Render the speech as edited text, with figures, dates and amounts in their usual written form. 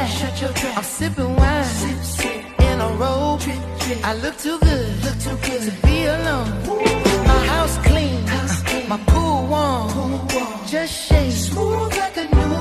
trap. I'm sipping wine in a robe. I look too good to be alone. My house clean, my pool warm. Just shake smooth like a new